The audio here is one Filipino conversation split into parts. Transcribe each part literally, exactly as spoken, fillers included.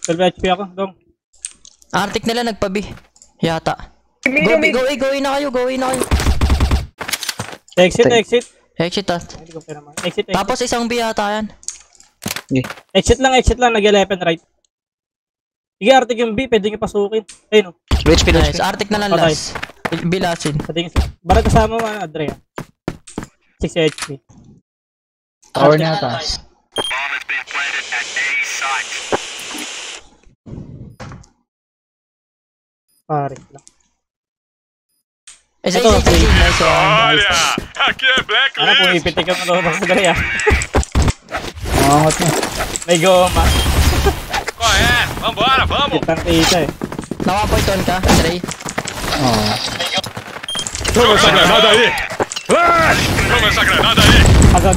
twelve H P ako, dong. Arctic nila nagpabi. Yata. Go, go, go, go na kayo, go na kayo. Exit, exit. Exit at. Hindi ko pera man. Exit, exit. Tapos isang B yata yan. Okay. Exit lang, exit lang. Nag-eleven right. Sige, Arctic yung B. Pwede nyo pasukin. Ayun o. H P, nice. Arctic na lang last. Bilasin. Patingin sa... Barang kasama mo, Adre. six H P. Tower niya ata. Pare lang. Eh, sige, sige, sige. Nice one. Olha, aqui é blacklist. Ano kung ipitik ka mo ito sa Adre ah. Mangangat niya. May goma. Qual é? Vambora, vamos. Kitang kita eh. Nakapointon ka, Andre. Oo. Toma essa granada aí. Flash! Toma essa granada aí. Agad.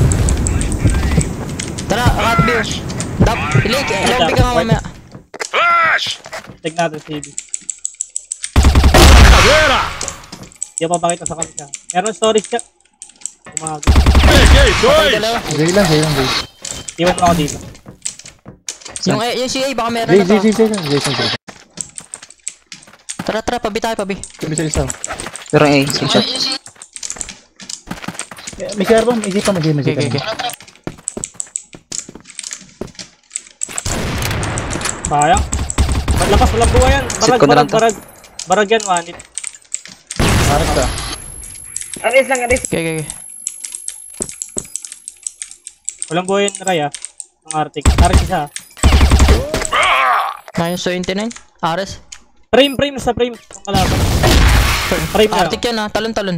Tara, rat beer. Dap, ilik, lobby ka nga mamaya. Flash! Take natin C B. Caveira! Hindi pa pakita sa kanila. Meron storage siya. Umaga. Peguei dois. Zay lang, zay lang, zay. Iwan mo ako dito. Yung, yung C A baka meron Zay, na zay, to. zay, zay, zay, zay, zay. Tara, tara, pabi tayo, pabi. Sabi sa isa. Pero A, screenshot. May carbon, may zip pa, may zip, may zip. Okay, okay, okay. Sayang. Maglakas, walang buhay yan. Sit Barag, ko na lang barag, to. barag. Barag yan, wanit. Harap ka. Aris lang, aris. Okay, okay, okay. Walang buhay yan, Ray ah. Ang Arctic. Arctic isa. Minus twenty-nine. Ares. Frame, frame sa frame. Ang kalaban. Frame na. Arctic yan ha, talon-talon.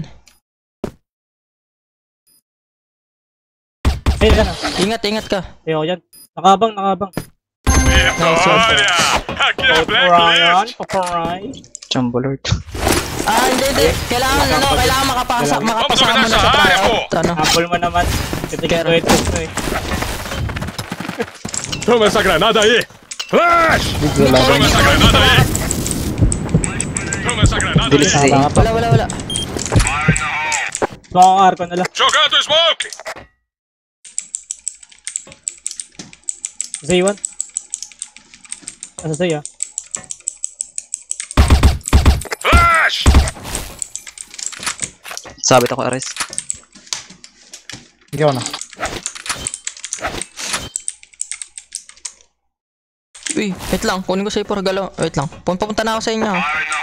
Ayun ka na. Ingat, ingat ka. Ayoko yan. Nakabang, nakabang. Olha, aqui é blacklist. Paparay. Jumbo Lord. Ah, hindi, hindi. Kailangan, ano, kailangan makapasa, makapasama mo na sa tryout. Ano? Apple mo naman. Titigil ko ito mo eh. Toma essa granada aí. Flash! Toma essa granada aí. Toma essa granada Bilis aí. A. Wala, wala, wala. Gusto akong arco nila. Jogando smoke. Zay one. Asa Zay ah. Flash! Sabit ako, Ares. Ikaw na. Uy, wait lang. Kunin ko sa'yo para galaw. Wait lang. Papunta na ako sa inyo.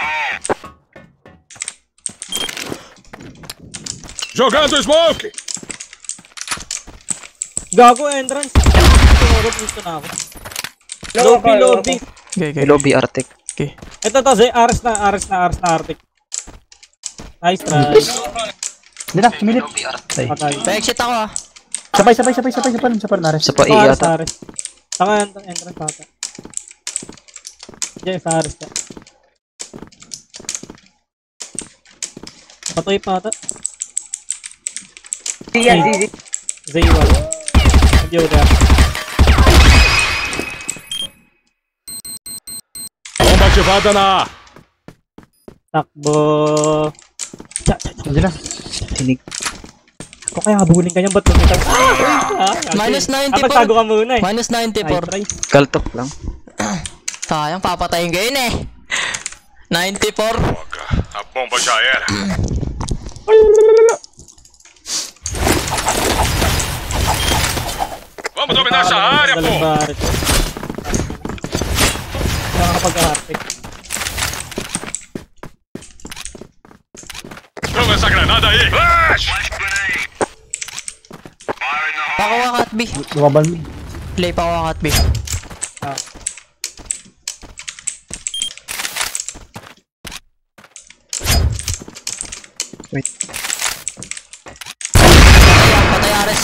Jogando smoke. Gago entrance. Tumurot dito na ako. Lobby, lobby. Okay, okay. Lobby, Arctic. Okay. Ito to, Zay. Aras na, aras na, aras na Arctic. Nice try. Hindi na, sumilip. Ay. Patay. Pa-exit ako ah. Sabay, sabay, sabay, sabay, sabay, sabay, nares. Sa pa A Aras, yata. aras. Saka entrance ata. Diyan, sa aras ka. Patoy pa ata. Ziyan, ziyan. Zay one. Hindi ko kaya. Bomba ativada na A. Takbo. Tsa, tsa, tsa. Hindi na. Tinig. Kung kaya habulin ka niyan, ba't pumitang? Ah! Minus Ah, ninety-four. magtago ka muna eh. Minus ninety-four. Nice try. Kaltok lang. Sayang, papatayin ko yun eh. ninety-four. Droga, a bomba já era. Vamos dominar essa área, pô. Nakakapag-arctic. Toma essa granada aí. Flash! Pakuha kat B. Lumaban mo. Play pakuha kat B. Ah. Wait. Patay Ares.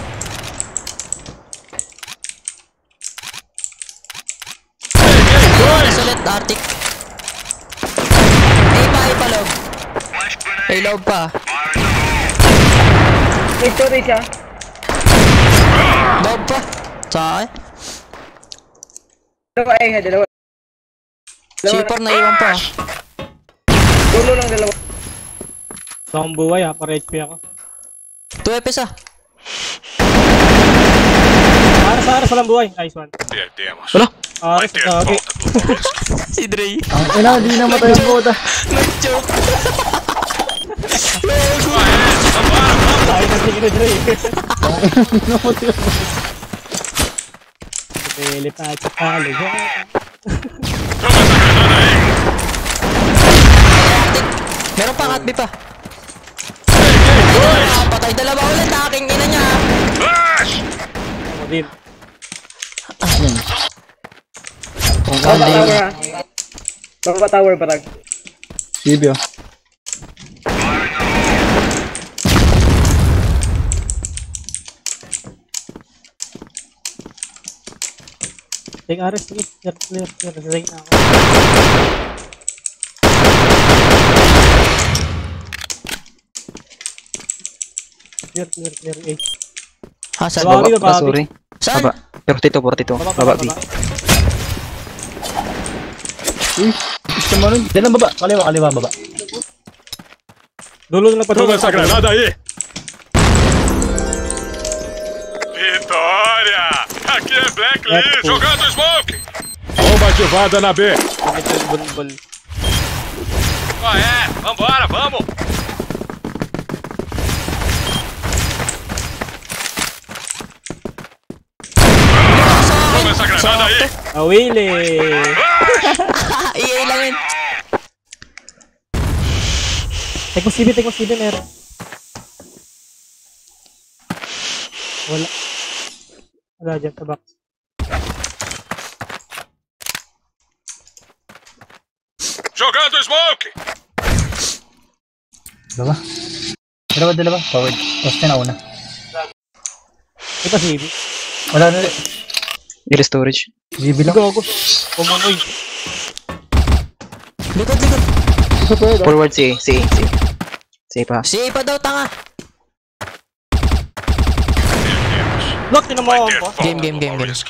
Ares ulit, Arctic. A pa, A pa loob. A loob pa. May story siya. Loob pa. Saan? Dalawa ay nga, dalawa. C four na iwan pa. Dulo lang dalawa. Gusto akong buhay ah, para H P ako. two F S ah. Aras, aras, walang buhay. Nice one. Perdemos. Wala. Aras, Ter okay. volta, Dolphkiezki. Si Dre. Ang ina, di namatay ang boda. Nag-choke. Ay, nagsigil na Dre. Pili pa sa kalaban. Toma esa granada aí. Meron pa, Katbi pa. Ah, patay dalawa ulit, aking ina niya. Flash! Ako din. Kung Baba kali. tower ha. Baba tower patag. Sibyo. Take Aras, sige. Clear, clear, clear. Resign na ako. Clear, clear, clear. Eh. Ha, saan? Baba, Baba. baba. Ah, sorry. Saan? Baba. forty-two, forty-two. Baba, Baba, baba, B. baba. Uy, gusto mo nun. Diyan lang baba. Kaliwa, kaliwa, baba. Dulo na Toma nagpatuloy. essa granada aí. Vitória! Aqui é Blacklist, jogando smoke. Bomba ativada na B. Bulbul. Qual é? Vambora, vamos. Toma essa granada aí. Ah, Willy. Ah, E A lang yun. Take mo C B, take mo C B, meron. Wala. Wala dyan sa box. Jogando smoke. Dalawa. Dalawa, dalawa. Forward. Poste na una. Ito C B. Wala na rin. Ili storage. G B lang. Gogo. Pumunoy. Likod, likod. Isa pa yun. Forward C A. C A. C A. C A pa. Si A pa daw, tanga. Look, tinamaan ko. Game, game, game, game.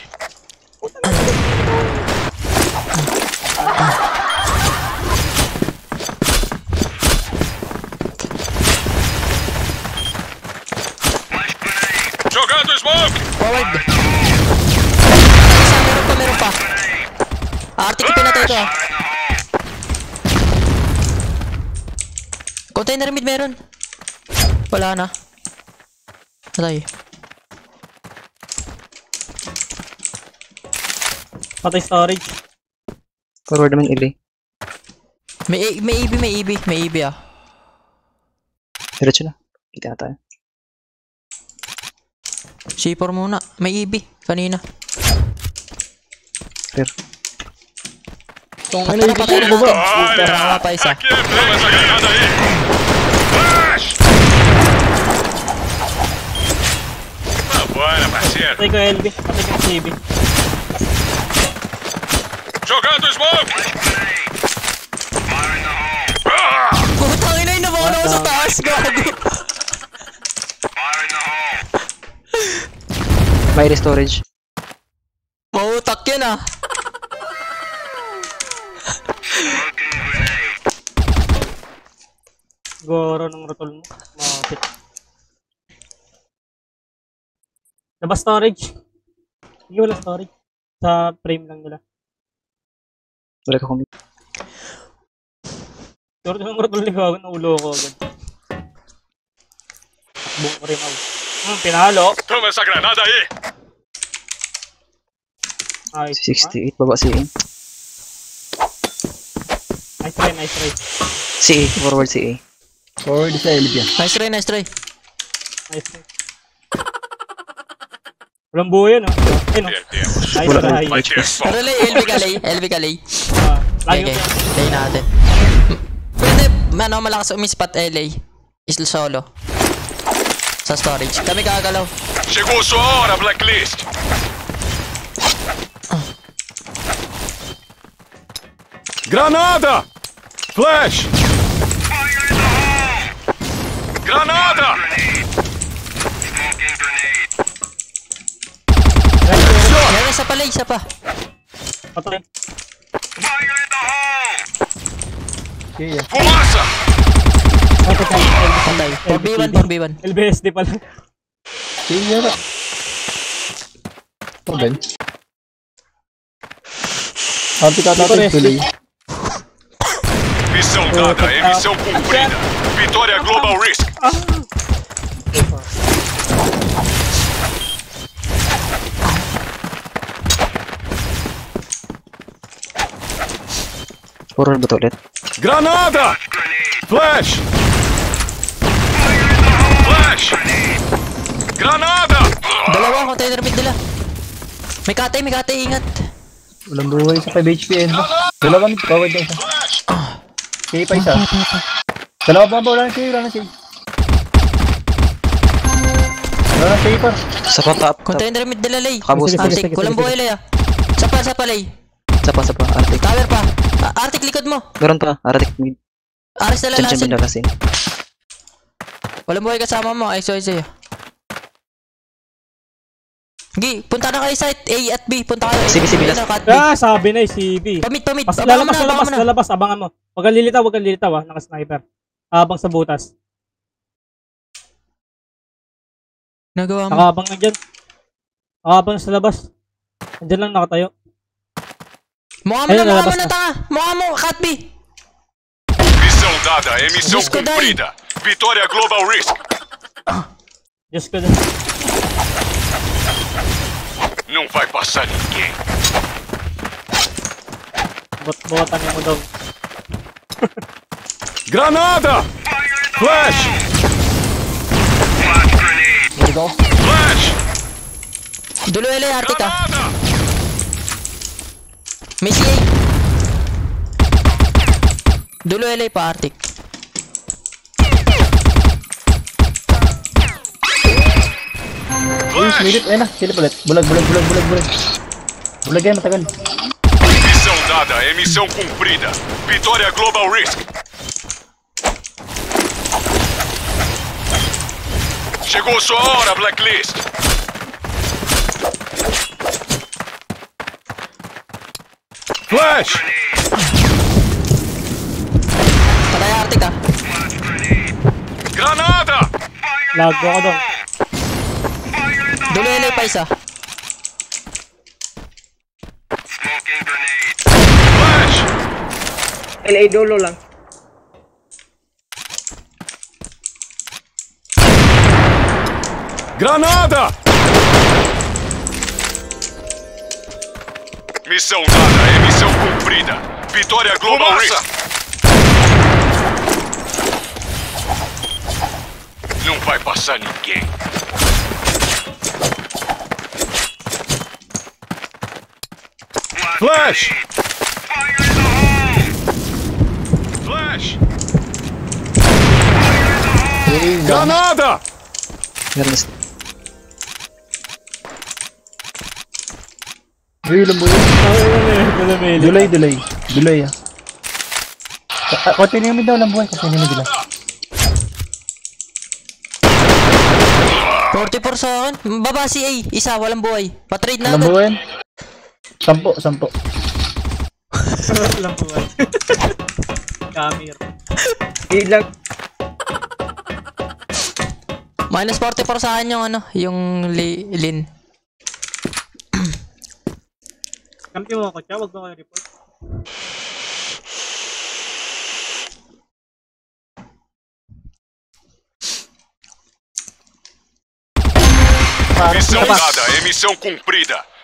Jogando smoke. Forward. Isa, meron pa, meron pa. Arctic, pinatay ito ah. Container mid meron. Wala na. Patay. Patay storage. Forward naman Ili. May, A- may E B, may E B, may E B ah. Diretso na. Kita na tayo. C four muna. May E B. Kanina. Clear. Kung At ano tara, yung patay na baba. natin. Tara nga pa isa. Aqui é Toma essa granada aí. Flash! Vambora, parceiro. Patay ko L B. Patay ko C B. Jogando smoke. Ah! Putang ina, inabawan ako sa taas. Gago. May ili storage. Mautak yan ah. Goro ng rotol mo. Mapit. Labas storage. Hindi wala storage. Sa frame lang nila. Wala ka commit. Goro ng rotol ni Gago. Naulo ko agad. Takbong ko rin ako. Hmm, pinalo. Toma essa granada aí. Nice. sixty-eight. Baba C A. Nice try, nice try. C A. Forward C A. Forward sa L B yan. Nice try, nice try. Nice try. Walang buhay yun, oh. Ayun, oh. Perdemos. Nice Wala try. Vai ter Pero volta. lay, L B ka lay, L B ka lay. Ah, lagi Okay, ko- lay natin. Pwede, ano, malakas umispat L A. Isla solo. Sa storage. Kami kagalaw. Chegou sua hora, Blacklist. Granada! Flash! Granada! Meron isa pa lay, isa pa. Patay. Okay, yan. Fumaça! Patay. four B one, four B one. L B S D pala. Okay, yan. Oh, Ben. Anti ka natin tuloy. Missão dada é missão cumprida. Vitória Global Risk. Forward ba to ulit? Granada! Flash! Flash! Granada! Dalawa, container mid nila. May katay, may katay, ingat. Walang buhay sa five H P end. Dalawa mid, forward na isa. Sige pa isa. Dalawa ba ba? Wala na siya, wala na siya. Wala na siya pa. Sa pa, top, top. Container mid nila, Lay. Kabus. Sige, sige, Arctic, walang buhay, Lay ah. Sapa, sapa, Lay. Sa pa, sa pa. Arctic. Tower pa. Ah, Arctic, likod mo. Meron pa. Arctic mid. Aris na Diyan lalasin. dyan lalasin. Walang buhay kasama mo. Ay, sorry sa'yo. Gi, punta na kayo site A at B. Punta kayo. C B, C B, Ayun na, cut B. Ah, sabi na yung C B. Pamit, pamit. Pas, Abangan lalabas, mo na, lalabas, abangan mo na. lalabas, abangan mo. Huwag kang lilitaw, huwag kang lilitaw ah, naka-sniper. Habang sa butas. Nagawa mo. Nakabang na dyan. Nakabang sa labas. Andyan lang nakatayo. Mukha mo Ayun, na, mukha mo lalabas na, na. tanga. Mukha mo, cut B. Missão dada é missão Disco dai. cumprida. Vitória Global Risk. Diyos ko dyan. Não vai passar ninguém. Bot-botan mo daw. Granada! Flash! Here we go. Flash! Dulo L A, Arctic ah. Granada! May C A. Dulo L A pa, Arctic. Uy, smilit. Ayun na, silip ulit. Bulag, bulag, bulag, bulag, bulag. Bulag yan, matagal. Missão dada é missão cumprida. Vitória Global Risk. Chegou sua hora, Blacklist. Flash! Patay Arctic ah. Granada! Lago ako doon. Dulo L A pa isa. Flash! L A dolo lang. Granada! Missão dada é missão cumprida. Vitória Global Risk. Não vai passar ninguém. Flash! Flash! Granada! Meron is. Uy, ilang buhay. Delay, delay. Delay ah. Ah, continue mo daw lang buhay. Continue mo dila. forty-four sa akin. Baba si A. Isa, walang buhay. Patrade na Ilang agad. buhay? Sampo, sampo. Lang buwan. Camera. Ilang. Minus forty-four sa akin yung ano, yung li lin. Kampi mo ako siya, huwag mo kayo report. Missão dada é missão cumprida.